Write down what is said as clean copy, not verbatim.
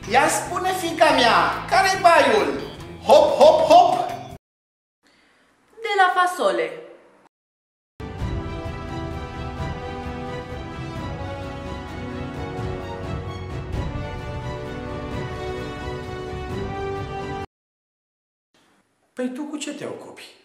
Ia spune, fiica mea, care-i baiul? Hop, hop, hop! De la fasole. Păi tu cu ce te ocupi?